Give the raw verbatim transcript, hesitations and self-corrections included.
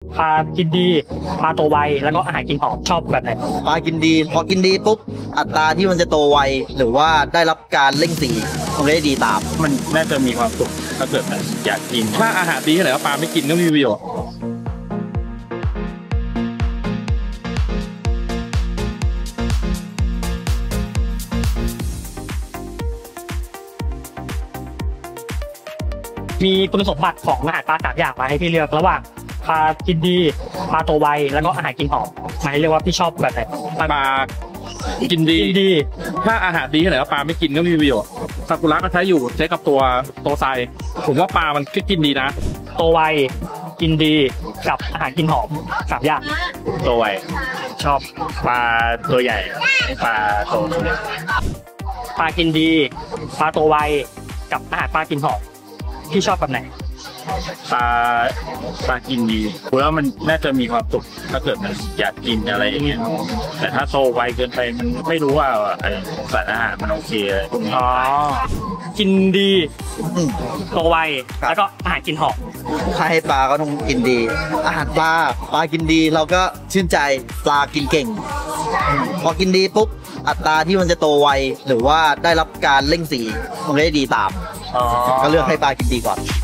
ปลากินดีปลาโตไวแล้วก็อาหารกินหอมชอบแบบไหนปลากินดีพอกินดีปุ๊บอัตราที่มันจะโตไวหรือว่าได้รับการเร่งสีมันก็ได้ดีตามมันน่าจะมีความสุขถ้าเกิดแบบอยากกินถ้าอาหารดีแค่ไหนก็ปลาไม่กินก็ไม่มีประโยชน์มีคุณสมบัติของอาหารปลาสามอย่างมาให้พี่เลือกระหว่างปลากินดีปลาโตไวแล้วก็อาหารกินหอมมาให้เลือกว่าพี่ชอบแบบไหนปลากินดีดีถ้าอาหารดีแค่ไหนก็ปลาไม่กินก็ไม่มีประโยชน์ซากุระก็ใช้อยู่ใช้กับตัวโตไซผมว่าปลามันก็กินดีนะโตไวกินดีกับอาหารกินหอมสามอย่างโตไวชอบปลาตัวใหญ่ปลาโตปลากินดีปลาโตไวกับอาหารปลากินหอมพี่ชอบแบบไหนปลาปลากินดีเพราะว่ามันน่าจะมีความสุขถ้าเกิดมันอยากกินอะไรอย่างเงี้ยแต่ถ้าโตไวเกินไปมันไม่รู้ว่าสารอาหารมันโอเคอ๋อกินดีโตไวแล้วก็อาหารกินหอมถ้าให้ปลาก็ต้องกินดีอาหารปลาปลากินดีเราก็ชื่นใจปลากินเก่งพอกินดีปุ๊บอัตราที่มันจะโตไวหรือว่าได้รับการเร่งสีมันก็ได้ดีตามก็เลือกให้ปลากินดีก่อน